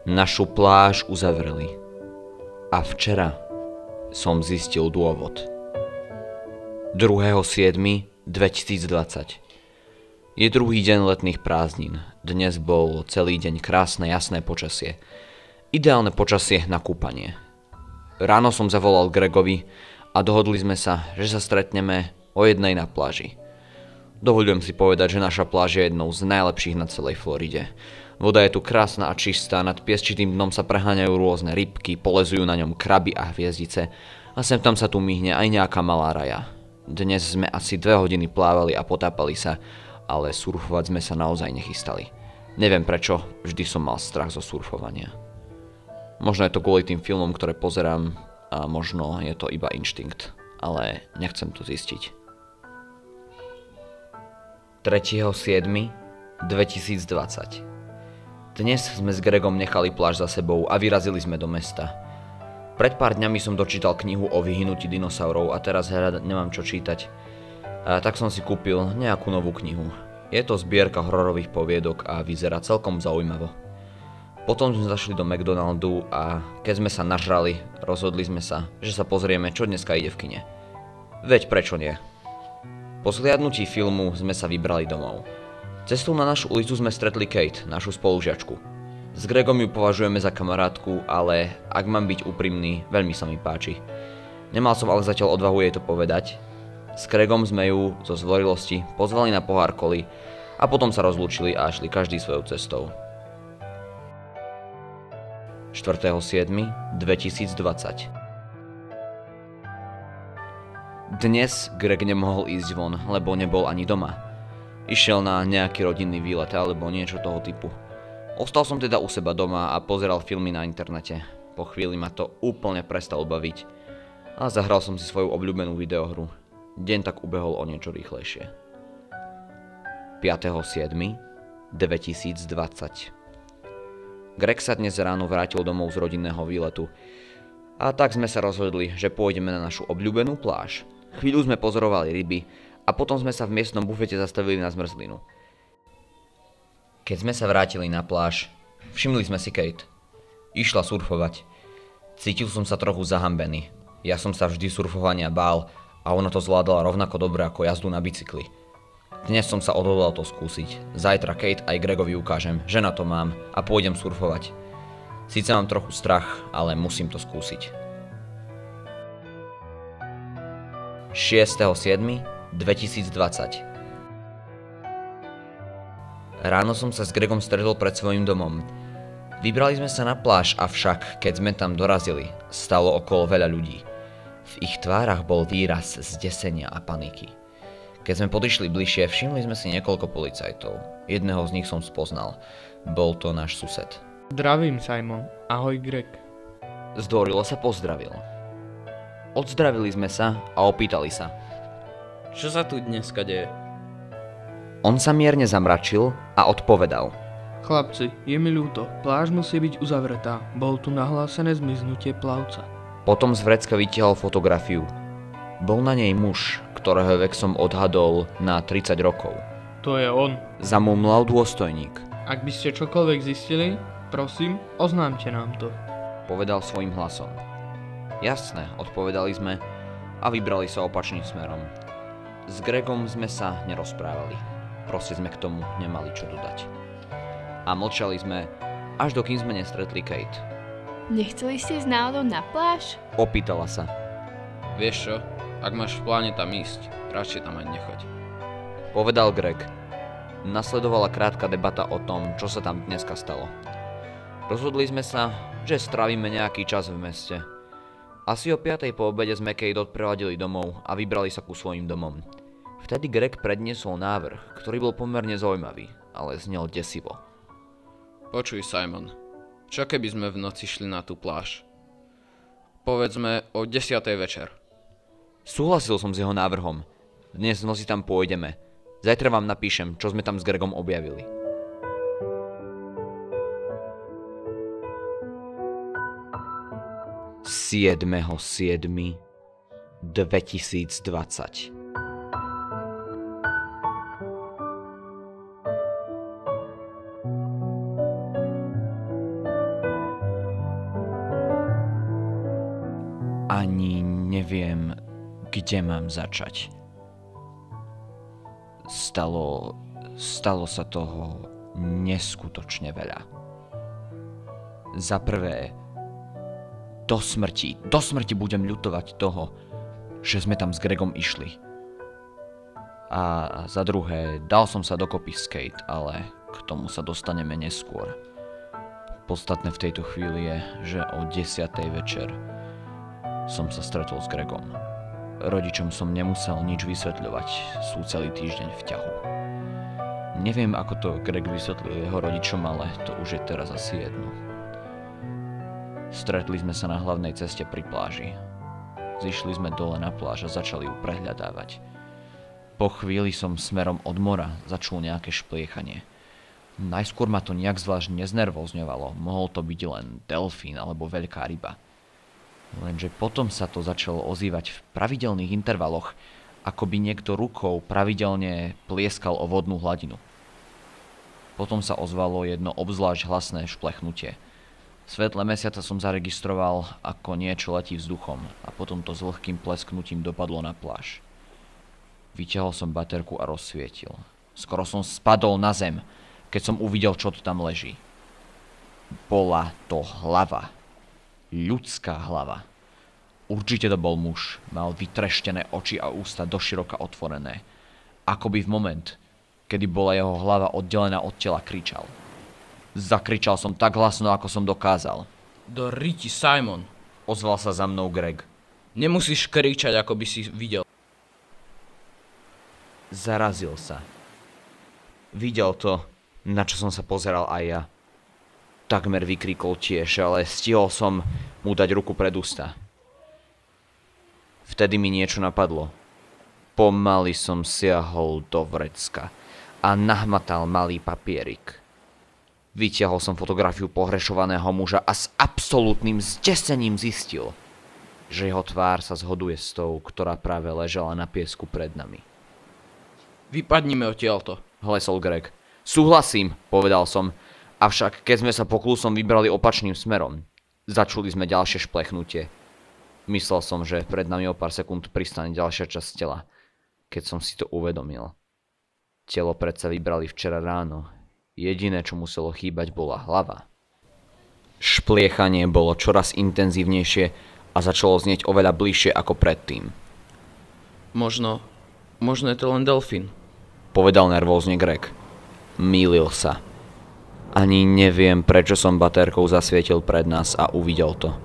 Našu pláž uzavreli. A včera som zistil dôvod. 2.7.2020. Je druhý deň letných prázdnin. Dnes bol celý deň krásne, jasné počasie. Ideálne počasie na kúpanie. Ráno som zavolal Gregovi a dohodli sme sa, že sa stretneme o 1:00 na pláži. Dovoľujem si povedať, že naša pláž je jednou z najlepších na celej Floride. Voda je tu krásna a čistá, nad piesčitým dnom sa preháňajú rôzne rybky, polezujú na ňom kraby a hviezdice a sem tam sa tu myhne aj nejaká malá raja. Dnes sme asi 2 hodiny plávali a potápali sa, ale surfovať sme sa naozaj nechystali. Neviem prečo, vždy som mal strach zo surfovania. Možno je to kvôli tým filmom, ktoré pozerám, a možno je to iba inštinkt, ale nechcem to zistiť. 3.7.2020. Dnes sme s Gregom nechali pláž za sebou a vyrazili sme do mesta. Pred pár dňami som dočítal knihu o vyhynutí dinosaurov a teraz nemám čo čítať. Tak som si kúpil nejakú novú knihu. Je to zbierka hororových poviedok a vyzerá celkom zaujímavo. Potom sme zašli do McDonaldu a keď sme sa nažrali, rozhodli sme sa, že sa pozrieme, čo dneska ide v kine. Veď prečo nie? Po zhliadnutí filmu sme sa vybrali domov. Cestou na našu ulicu sme stretli Kate, našu spolužiačku. S Gregom ju považujeme za kamarátku, ale ak mám byť úprimný, veľmi sa mi páči. Nemal som ale zatiaľ odvahu jej to povedať. S Gregom sme ju zo zdvorilosti pozvali na pohár koli a potom sa rozlúčili a šli každý svojou cestou. 4.7.2020. Dnes Greg nemohol ísť von, lebo nebol ani doma. Išiel na nejaký rodinný výlet alebo niečo toho typu. Ostal som teda u seba doma a pozeral filmy na internete. Po chvíli ma to úplne prestalo baviť a zahral som si svoju obľúbenú videohru. Deň tak ubehol o niečo rýchlejšie. 5.7.2020. Greg sa dnes ráno vrátil domov z rodinného výletu. A tak sme sa rozhodli, že pôjdeme na našu obľúbenú pláž. Chvíľu sme pozorovali ryby a potom sme sa v miestnom bufete zastavili na zmrzlinu. Keď sme sa vrátili na pláž, všimli sme si Kate. Išla surfovať. Cítil som sa trochu zahambený. Ja som sa vždy surfovania bál a ona to zvládala rovnako dobre ako jazdu na bicykli. Dnes som sa odhodlal to skúsiť. Zajtra Kate aj Gregovi ukážem, že na to mám a pôjdem surfovať. Síce mám trochu strach, ale musím to skúsiť. 6.7.2020. Ráno som sa s Gregom stretol pred svojím domom. Vybrali sme sa na pláž, avšak keď sme tam dorazili, stalo okolo veľa ľudí. V ich tvárach bol výraz zdesenia a paniky. Keď sme podišli bližšie, všimli sme si niekoľko policajtov. Jedného z nich som spoznal. Bol to náš sused. Zdravím, Simon. Ahoj, Greg. Zdvorilo sa pozdravil. Odzdravili sme sa a opýtali sa. Čo sa tu dneska deje? On sa mierne zamračil a odpovedal. Chlapci, je mi ľúto. Pláž musí byť uzavretá. Bol tu nahlásené zmiznutie plavca. Potom z vrecka vytiahol fotografiu. Bol na nej muž, ktorého vek som odhadol na 30 rokov. To je on. Zamumlal dôstojník. Ak by ste čokoľvek zistili, prosím, oznámte nám to. Povedal svojím hlasom. Jasné, odpovedali sme a vybrali sa opačným smerom. S Gregom sme sa nerozprávali. Proste sme k tomu nemali čo dodať. A mlčali sme, až dokým sme nestretli Kate. Nechceli ste ísť náhodou na pláž? Opýtala sa. Vieš čo? Ak máš v pláne tam ísť, radšej tam aj nechoď. Povedal Greg. Nasledovala krátka debata o tom, čo sa tam dneska stalo. Rozhodli sme sa, že strávime nejaký čas v meste. Asi o 5:00 po obede sme Kate odprevadili domov a vybrali sa ku svojim domom. Vtedy Greg predniesol návrh, ktorý bol pomerne zaujímavý, ale znel desivo. Počuj, Simon, čo keby sme v noci šli na tú pláž? Povedzme o 10:00 večer. Súhlasil som s jeho návrhom. Dnes v noci tam pôjdeme. Zajtra vám napíšem, čo sme tam s Gregom objavili. 7.7.2020. Ani neviem, kde mám začať. Stalo sa toho neskutočne veľa. Za prvé, do smrti budem ľutovať toho, že sme tam s Gregom išli. A za druhé, dal som sa dokopy s Kate, ale k tomu sa dostaneme neskôr. Podstatné v tejto chvíli je, že o 10. večer som sa stretol s Gregom. Rodičom som nemusel nič vysvetľovať, sú celý týždeň v ťahu. Neviem, ako to Greg vysvetlil jeho rodičom, ale to už je teraz asi jedno. Stretli sme sa na hlavnej ceste pri pláži. Zišli sme dole na pláž a začali ju prehľadávať. Po chvíli som smerom od mora začul nejaké špliechanie. Najskôr ma to nejak zvlášť neznervozňovalo, mohol to byť len delfín alebo veľká ryba. Lenže potom sa to začalo ozývať v pravidelných intervaloch, ako by niekto rukou pravidelne plieskal o vodnú hladinu. Potom sa ozvalo jedno obzvlášť hlasné šplechnutie. V svetle mesiaca som zaregistroval, ako niečo letí vzduchom a potom to s vlhkým plesknutím dopadlo na pláž. Vyťahol som baterku a rozsvietil. Skoro som spadol na zem, keď som uvidel, čo to tam leží. Bola to hlava. Ľudská hlava. Určite to bol muž. Mal vytreštené oči a ústa doširoka otvorené. Akoby v moment, kedy bola jeho hlava oddelená od tela, kričal. Zakričal som tak hlasno, ako som dokázal. Do riti, Simon. Ozval sa za mnou Greg. Nemusíš kričať, ako by si videl. Zarazil sa. Videl to, na čo som sa pozeral aj ja. Takmer vykríkol tiež, ale stihol som mu dať ruku pred ústa. Vtedy mi niečo napadlo. Pomaly som siahol do vrecka a nahmatal malý papierik. Vytiahol som fotografiu pohrešovaného muža a s absolútnym zdesením zistil, že jeho tvár sa zhoduje s tou, ktorá práve ležala na piesku pred nami. Vypadnime odtiaľto, hlesol Greg. Súhlasím, povedal som. Avšak keď sme sa pokúsom vybrali opačným smerom, začuli sme ďalšie šplechnutie. Myslel som, že pred nami o pár sekúnd pristane ďalšia časť tela, keď som si to uvedomil. Telo predsa vybrali včera ráno. Jediné, čo muselo chýbať, bola hlava. Špliechanie bolo čoraz intenzívnejšie a začalo znieť oveľa bližšie ako predtým. Možno je to len delfín, povedal nervózne Greg. Mýlil sa. Ani neviem, prečo som baterkou zasvietil pred nás a uvidel to.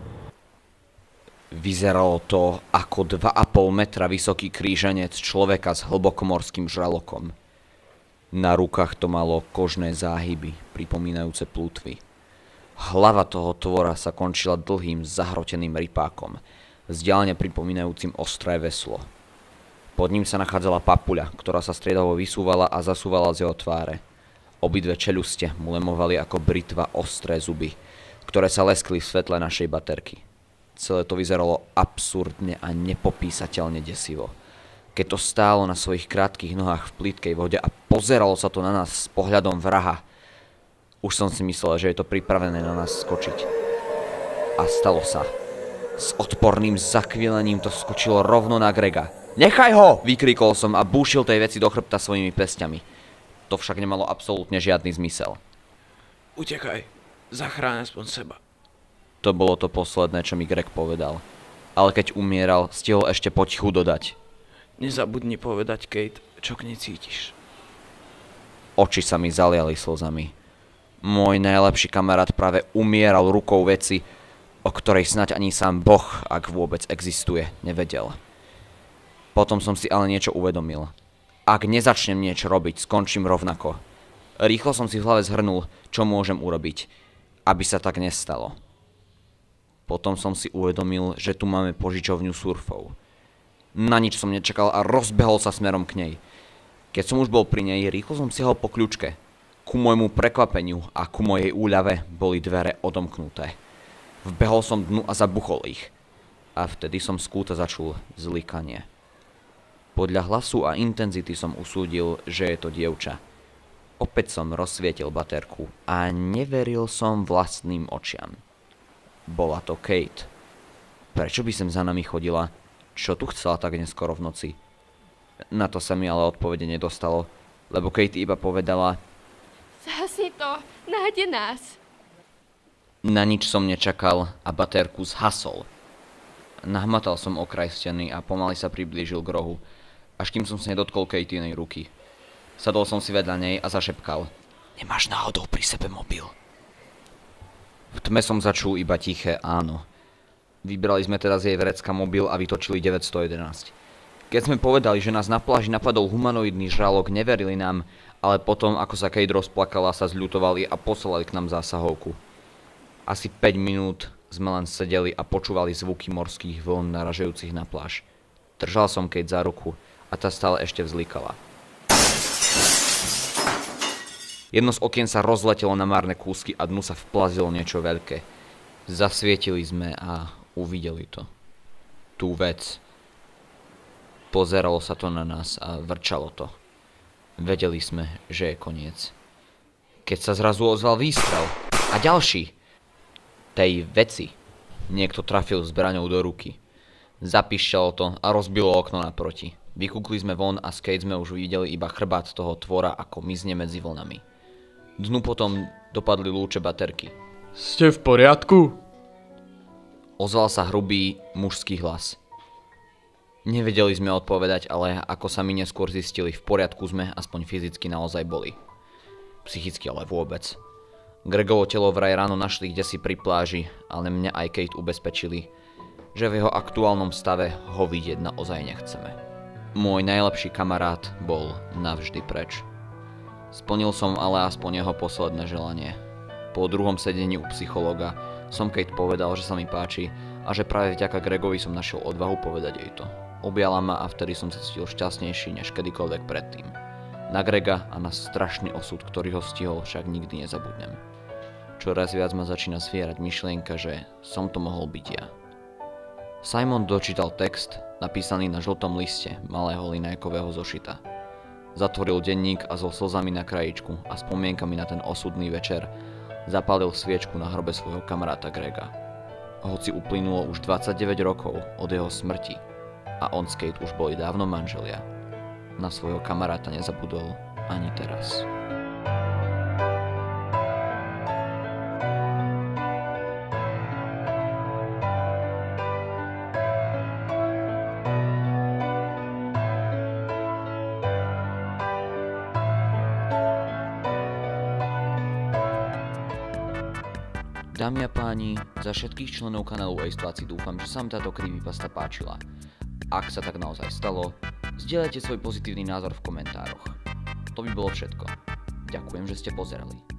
Vyzeralo to ako 2,5 metra vysoký kríženec človeka s hlbokomorským žralokom. Na rukách to malo kožné záhyby, pripomínajúce plútvy. Hlava toho tvora sa končila dlhým, zahroteným rypákom, vzdialene pripomínajúcim ostré veslo. Pod ním sa nachádzala papuľa, ktorá sa striedavo vysúvala a zasúvala z jeho tváre. Obidve čeľuste mu lemovali ako britva ostré zuby, ktoré sa leskli v svetle našej baterky. Celé to vyzeralo absurdne a nepopísateľne desivo. Keď to stálo na svojich krátkych nohách v plytkej vode a pozeralo sa to na nás s pohľadom vraha, už som si myslel, že je to pripravené na nás skočiť. A stalo sa. S odporným zakvilením to skočilo rovno na Grega. Nechaj ho! Vykríkol som a búšil tej veci do chrbta svojimi pestiami. To však nemalo absolútne žiadny zmysel. Utekaj, zachráň aspoň seba. To bolo to posledné, čo mi Greg povedal. Ale keď umieral, stihol ešte potichu dodať. Nezabudni povedať, Kate, čo k nej cítiš. Oči sa mi zaliali slzami. Môj najlepší kamarát práve umieral rukou veci, o ktorej snáď ani sám Boh, ak vôbec existuje, nevedel. Potom som si ale niečo uvedomil. Ak nezačnem niečo robiť, skončím rovnako. Rýchlo som si v hlave zhrnul, čo môžem urobiť, aby sa tak nestalo. Potom som si uvedomil, že tu máme požičovňu surfov. Na nič som nečakal a rozbehol sa smerom k nej. Keď som už bol pri nej, rýchlo som siahol po kľúčke. Ku môjmu prekvapeniu a ku mojej úľave boli dvere odomknuté. Vbehol som dnu a zabuchol ich. A vtedy som z kúta začul zlikanie. Podľa hlasu a intenzity som usúdil, že je to dievča. Opäť som rozsvietil baterku a neveril som vlastným očiam. Bola to Kate. Prečo by sem za nami chodila? Čo tu chcela tak neskoro v noci? Na to sa mi ale odpovede nedostalo, lebo Katie iba povedala: Zhasni to, nájde nás. Na nič som nečakal a batérku zhasol. Nahmatal som okraj steny a pomaly sa priblížil k rohu, až kým som sa nedotkol Katienej ruky. Sadol som si vedľa nej a zašepkal: Nemáš náhodou pri sebe mobil? V tme som začul iba tiché áno. Vybrali sme teda z jej vrecka mobil a vytočili 911. Keď sme povedali, že nás na pláži napadol humanoidný žralok, neverili nám, ale potom, ako sa Kate rozplakala, sa zľutovali a poslali k nám zásahovku. Asi 5 minút sme len sedeli a počúvali zvuky morských vln naražajúcich na pláž. Držal som Kate za ruku a tá stále ešte vzlikala. Jedno z okien sa rozletelo na márne kúsky a dnu sa vplazilo niečo veľké. Zasvietili sme a uvideli to. Tú vec. Pozeralo sa to na nás a vrčalo to. Vedeli sme, že je koniec. Keď sa zrazu ozval výstrel. A ďalší. Tej veci. Niekto trafil zbraňou do ruky. Zapišťalo to a rozbilo okno naproti. Vykúkli sme von a s Kate sme už videli iba chrbát toho tvora, ako mizne medzi vlnami. Dnu potom dopadli lúče baterky. Ste v poriadku? Ozval sa hrubý mužský hlas. Nevedeli sme odpovedať, ale ako sa mi neskôr zistili, v poriadku sme, aspoň fyzicky naozaj boli. Psychicky ale vôbec. Gregovo telo vraj ráno našli kdesi pri pláži, ale mňa aj Kate ubezpečili, že v jeho aktuálnom stave ho vidieť naozaj nechceme. Môj najlepší kamarát bol navždy preč. Splnil som ale aspoň jeho posledné želanie. Po druhom sedení u psychológa som Kate povedal, že sa mi páči a že práve vďaka Gregovi som našiel odvahu povedať jej to. Objala ma a vtedy som sa cítil šťastnejší než kedykoľvek predtým. Na Grega a na strašný osud, ktorý ho stihol, však nikdy nezabudnem. Čoraz viac ma začína svierať myšlienka, že som to mohol byť ja. Simon dočítal text, napísaný na žltom liste malého linajkového zošita. Zatvoril denník a so slzami na krajičku a spomienkami na ten osudný večer zapálil sviečku na hrobe svojho kamaráta Grega. Hoci uplynulo už 29 rokov od jeho smrti a on s Kate už boli dávno manželia, na svojho kamaráta nezabudol ani teraz. Dámy a páni, za všetkých členov kanálu Acetoáci dúfam, že sa vám táto creepypasta páčila. Ak sa tak naozaj stalo, zdieľajte svoj pozitívny názor v komentároch. To by bolo všetko. Ďakujem, že ste pozerali.